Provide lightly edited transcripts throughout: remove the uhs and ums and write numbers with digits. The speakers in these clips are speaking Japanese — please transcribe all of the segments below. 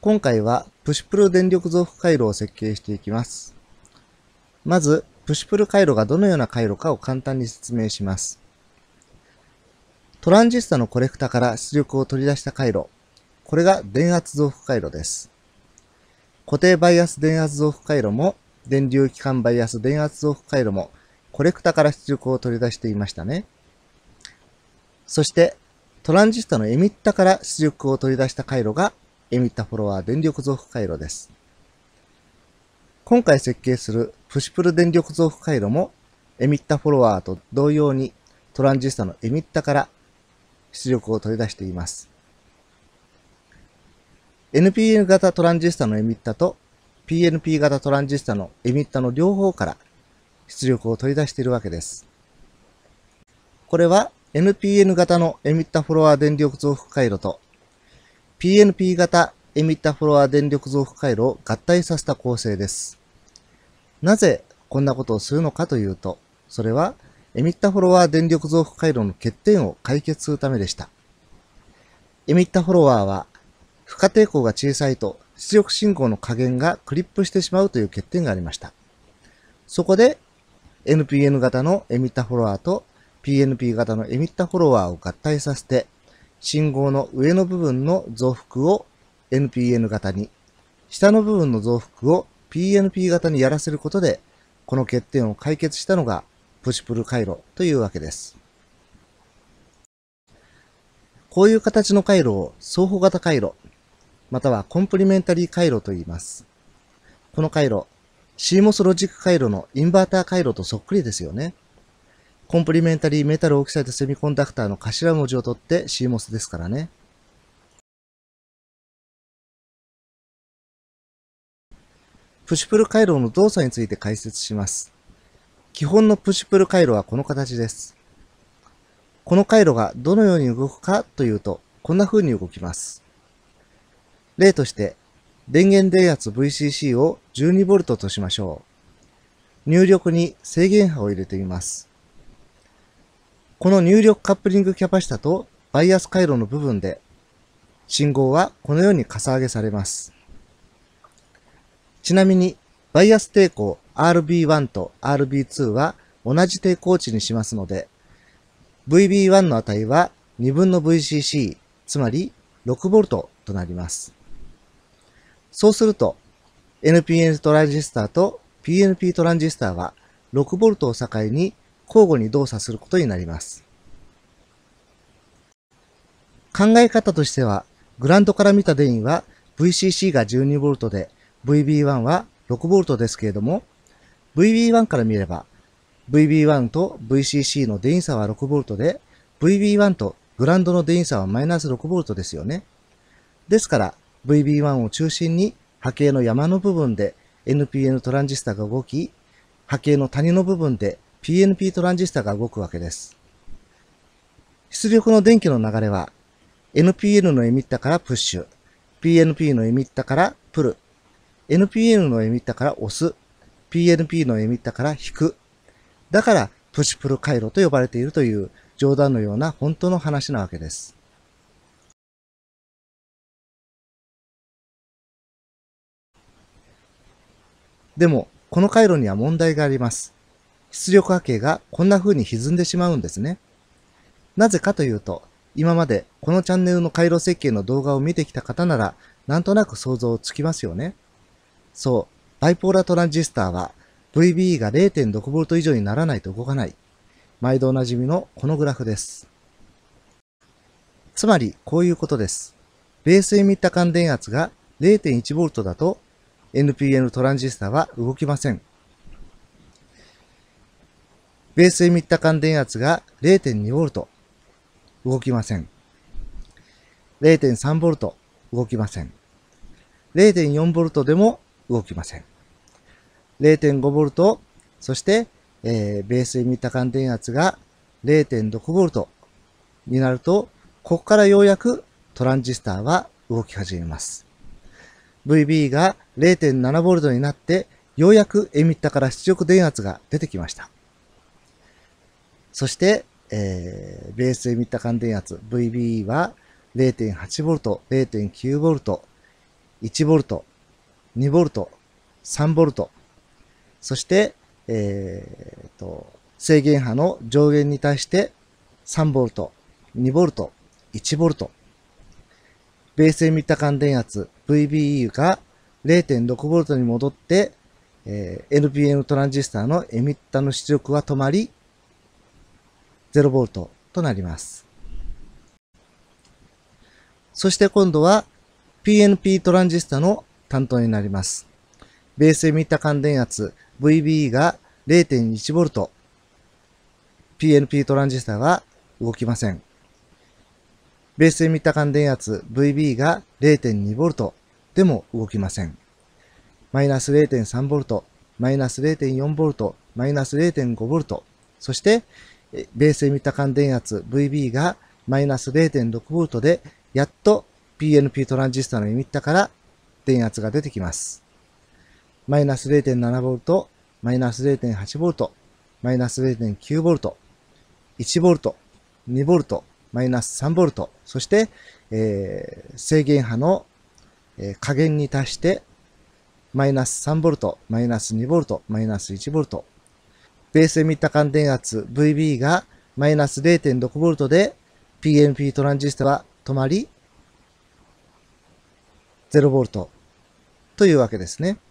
今回はプシュプル電力増幅回路を設計していきます。まず、プシュプル回路がどのような回路かを簡単に説明します。トランジスタのコレクタから出力を取り出した回路。これが電圧増幅回路です。固定バイアス電圧増幅回路も、電流基幹バイアス電圧増幅回路も、コレクタから出力を取り出していましたね。そして、トランジスタのエミッタから出力を取り出した回路が、エミッタフォロワー電力増幅回路です。今回設計するプシュプル電力増幅回路も、エミッタフォロワーと同様にトランジスタのエミッタから出力を取り出しています。NPN 型トランジスタのエミッタと PNP 型トランジスタのエミッタの両方から出力を取り出しているわけです。これは NPN 型のエミッタフォロワー電力増幅回路と PNP 型エミッタフォロワー電力増幅回路を合体させた構成です。なぜこんなことをするのかというと、それはエミッタフォロワー電力増幅回路の欠点を解決するためでした。エミッタフォロワーは負荷抵抗が小さいと出力信号の加減がクリップしてしまうという欠点がありました。そこで NPN 型のエミッタフォロワーと PNP 型のエミッタフォロワーを合体させて、信号の上の部分の増幅を NPN 型に、下の部分の増幅を PNP 型にやらせることで、この欠点を解決したのがプシュプル回路というわけです。こういう形の回路を相補型回路、またはコンプリメンタリー回路と言います。この回路、CMOS ロジック回路のインバーター回路とそっくりですよね。コンプリメンタリーメタルオキサイドセミコンダクターの頭文字を取って CMOS ですからね。プシュプル回路の動作について解説します。基本のプシュプル回路はこの形です。この回路がどのように動くかというと、こんな風に動きます。例として、電源電圧 VCC を 12V としましょう。入力に制限波を入れてみます。この入力カップリングキャパシタとバイアス回路の部分で、信号はこのようにかさ上げされます。ちなみに、バイアス抵抗 RB1 と RB2 は同じ抵抗値にしますので、VB1 の値は2分の VCC、つまり 6V となります。そうすると、NPN トランジスタと PNP トランジスタは 6V を境に交互に動作することになります。考え方としては、グラウンドから見た電位は VCC が 12V で VB1 は 6V ですけれども、VB1 から見れば、VB1 と VCC の電位差は 6V で、VB1 とグラウンドの電位差はマイナス 6V ですよね。ですから、VB1 を中心に波形の山の部分で NPN トランジスタが動き、波形の谷の部分で PNP トランジスタが動くわけです。出力の電気の流れは、NPN のエミッタからプッシュ、PNP のエミッタからプル、NPN のエミッタから押す、PNP のエミッタから引く。だから、プシュプル回路と呼ばれているという冗談のような本当の話なわけです。でも、この回路には問題があります。出力波形がこんな風に歪んでしまうんですね。なぜかというと、今までこのチャンネルの回路設計の動画を見てきた方なら、なんとなく想像つきますよね。そう、バイポーラトランジスタは VBE が 0.6V 以上にならないと動かない。毎度おなじみのこのグラフです。つまり、こういうことです。ベースエミッタ間電圧が 0.1V だと NPN トランジスタは動きません。ベースエミッタ間電圧が 0.2V、動きません。0.3V、動きません。0.4V でも動きません。0.5V、そして、ベースエミッタ間電圧が 0.6V になると、ここからようやくトランジスタは動き始めます。VB が 0.7V になって、ようやくエミッタから出力電圧が出てきました。そして、ベースエミッタ間電圧 VB は 0.8V、0.9V、 1V、2V、3V、そして、制限波の上限に対して 3V、2V、1V、ベースエミッタ間電圧 VBE が 0.6V に戻って、NPN トランジスタのエミッタの出力は止まり 0V となります。そして今度は PNP トランジスタの担当になります。ベースエミッタ間電圧 VBE が 0.1V、PNP トランジスタは動きません。ベースエミッタ間電圧 VB が 0.2V でも動きません。マイナス 0.3V、マイナス 0.4V、マイナス 0.5V、そして、ベースエミッタ間電圧 VB がマイナス 0.6V で、やっと PNP トランジスタのエミッタから電圧が出てきます。マイナス 0.7V、マイナス 0.8V、マイナス 0.9V、1V、2V、マイナス 3V、そして、制限波の、下限に達して、マイナス 3V、マイナス 2V、マイナス 1V、ベースエミッタ間電圧 VB がマイナス 0.6V で PNP トランジスタは止まり 0V というわけですね。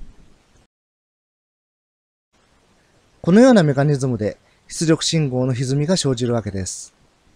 このようなメカニズムで出力信号の歪みが生じるわけです。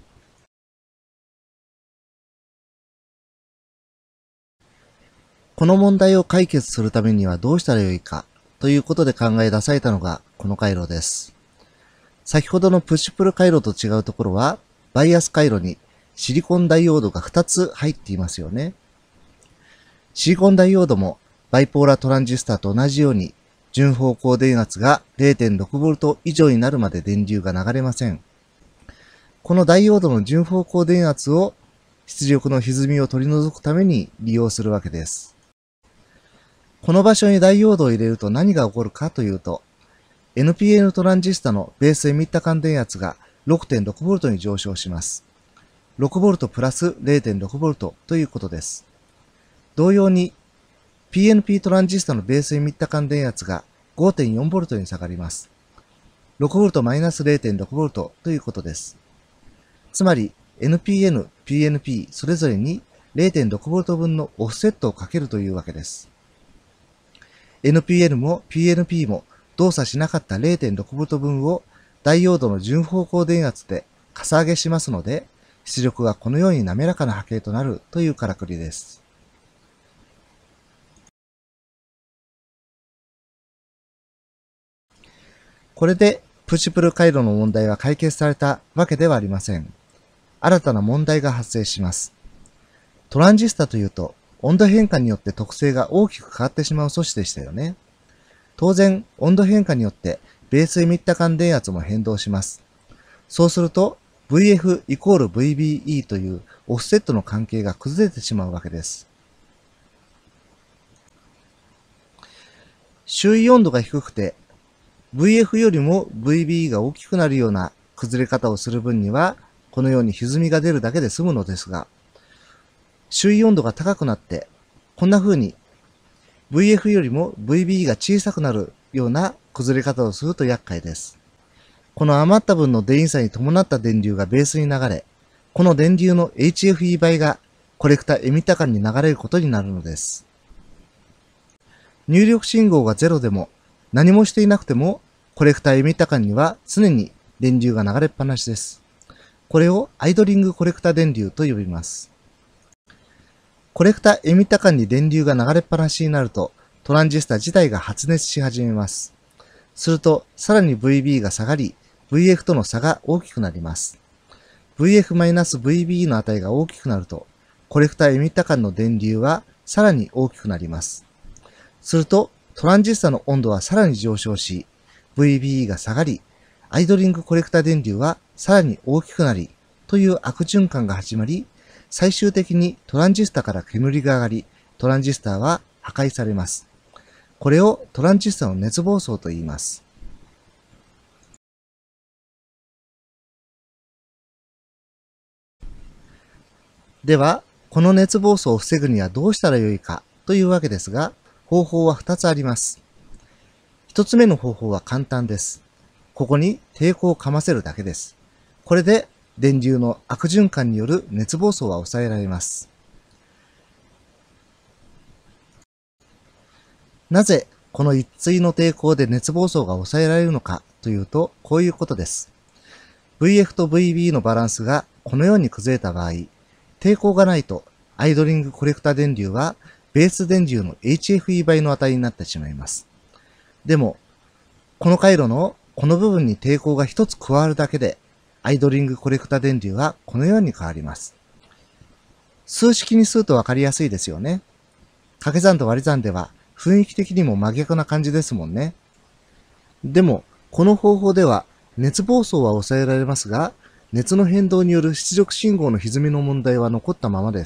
この問題を解決するためにはどうしたらよいかということで考え出されたのがこの回路です。先ほどのプッシュプル回路と違うところは、バイアス回路にシリコンダイオードが2つ入っていますよね。シリコンダイオードもバイポーラトランジスタと同じように順方向電圧が 0.6V 以上になるまで電流が流れません。このダイオードの順方向電圧を出力の歪みを取り除くために利用するわけです。この場所にダイオードを入れると何が起こるかというと、NPN トランジスタのベースエミッタ間電圧が 6.6V に上昇します。6V プラス 0.6V ということです。同様に PNP トランジスタのベースエミッタ間電圧が 5.4V に下がります。6V マイナス 0.6V ということです。つまり NPN、PNP それぞれに 0.6V 分のオフセットをかけるというわけです。NPN も PNP も動作しなかった 0.6V 分をダイオードの順方向電圧でかさ上げしますので、出力がこのように滑らかな波形となるというからくりです。これでプッシュプル回路の問題は解決されたわけではありません。新たな問題が発生します。トランジスタというと温度変化によって特性が大きく変わってしまう素子でしたよね。当然、温度変化によってベースエミッタ間電圧も変動します。そうすると、VF イコール VBE というオフセットの関係が崩れてしまうわけです。周囲温度が低くて、VF よりも VBE が大きくなるような崩れ方をする分には、このように歪みが出るだけで済むのですが、周囲温度が高くなって、こんな風に VF よりも VBE が小さくなるような崩れ方をすると厄介です。この余った分の電位差に伴った電流がベースに流れ、この電流の HFE 倍がコレクタエミッタ間に流れることになるのです。入力信号が0でも何もしていなくてもコレクタエミッタ間には常に電流が流れっぱなしです。これをアイドリングコレクタ電流と呼びます。コレクタエミッタ間に電流が流れっぱなしになるとトランジスタ自体が発熱し始めます。するとさらに VB が下がり VF との差が大きくなります。VF-VB の値が大きくなるとコレクタエミッタ間の電流はさらに大きくなります。するとトランジスタの温度はさらに上昇し VBE が下がりアイドリングコレクタ電流はさらに大きくなりという悪循環が始まり最終的にトランジスタから煙が上がりトランジスタは破壊されます。これをトランジスタの熱暴走と言います。では、この熱暴走を防ぐにはどうしたらよいかというわけですが、方法は2つあります。1つ目の方法は簡単です。ここに抵抗をかませるだけです。これで電流の悪循環による熱暴走は抑えられます。なぜこの一対の抵抗で熱暴走が抑えられるのかというと、こういうことです。VF と VB のバランスがこのように崩れた場合、抵抗がないとアイドリングコレクタ電流はベース電流の HFE 倍の値になってしまいます。でも、この回路のこの部分に抵抗が一つ加わるだけで、アイドリングコレクタ電流はこのように変わります。数式にするとわかりやすいですよね。掛け算と割り算では雰囲気的にも真逆な感じですもんね。でも、この方法では熱暴走は抑えられますが、熱の変動による出力信号の歪みの問題は残ったままです。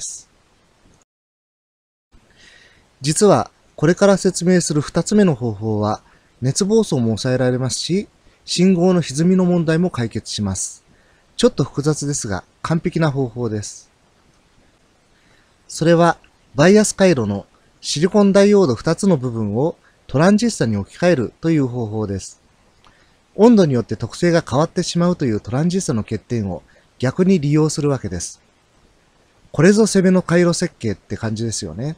実は、これから説明する2つ目の方法は、熱暴走も抑えられますし、信号の歪みの問題も解決します。ちょっと複雑ですが、完璧な方法です。それは、バイアス回路のシリコンダイオード2つの部分をトランジスタに置き換えるという方法です。温度によって特性が変わってしまうというトランジスタの欠点を逆に利用するわけです。これぞ攻めの回路設計って感じですよね。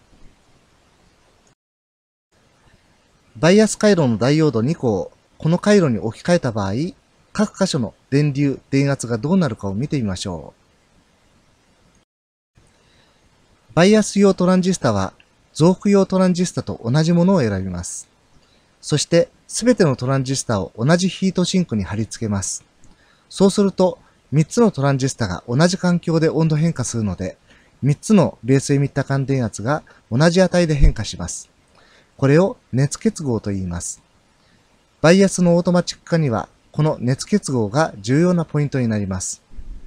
バイアス回路のダイオード2個をこの回路に置き換えた場合、各箇所の電流、電圧がどうなるかを見てみましょう。バイアス用トランジスタは増幅用トランジスタと同じものを選びます。そして、すべてのトランジスタを同じヒートシンクに貼り付けます。そうすると、3つのトランジスタが同じ環境で温度変化するので、3つのベースエミッタ間電圧が同じ値で変化します。これを熱結合と言います。バイアスのオートマチック化には、この熱結合が重要なポイントになります。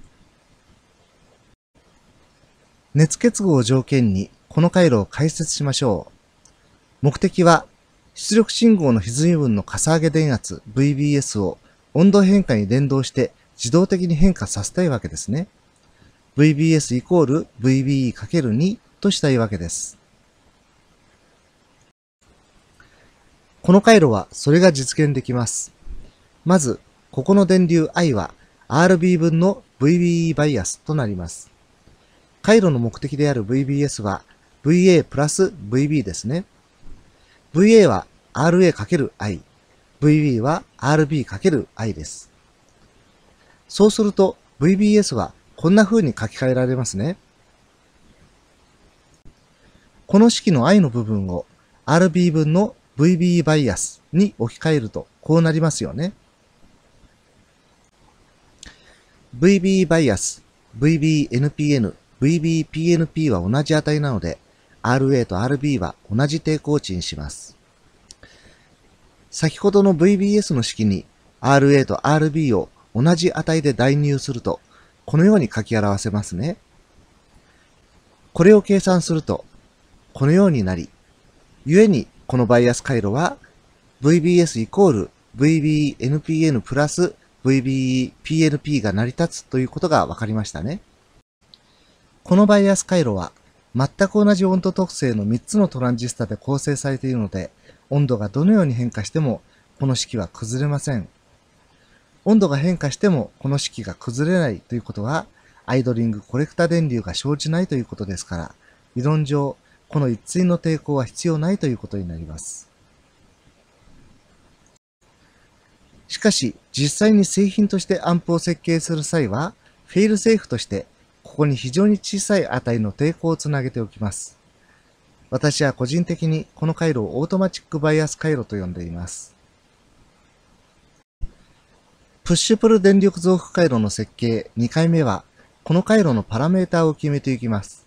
熱結合を条件に、この回路を解説しましょう。目的は、出力信号の歪み分のかさ上げ電圧 VBS を温度変化に連動して自動的に変化させたいわけですね。VBS イコール VBE×2 としたいわけです。この回路はそれが実現できます。まず、ここの電流 I は RB 分の VBE バイアスとなります。回路の目的である VBS は VA プラス VB ですね。VA は RA×I、VB は RB×I です。そうすると VBS はこんな風に書き換えられますね。この式の I の部分を RB 分の VB バイアスに置き換えるとこうなりますよね。VB バイアス、VBNPN、VBPNP は同じ値なので、RA と RB は同じ抵抗値にします。先ほどの VBS の式に RA と RB を同じ値で代入すると、このように書き表せますね。これを計算すると、このようになり、故にこのバイアス回路は VBS イコール VBNPN プラス VBPNP が成り立つということが分かりましたね。このバイアス回路は全く同じ温度特性の3つのトランジスタで構成されているので、温度がどのように変化してもこの式は崩れません。温度が変化してもこの式が崩れないということは、アイドリングコレクタ電流が生じないということですから、理論上、この一対の抵抗は必要ないということになります。しかし、実際に製品としてアンプを設計する際は、フェイルセーフとして、ここに非常に小さい値の抵抗をつなげておきます。私は個人的にこの回路をオートマチックバイアス回路と呼んでいます。プッシュプル電力増幅回路の設計2回目は、この回路のパラメータを決めていきます。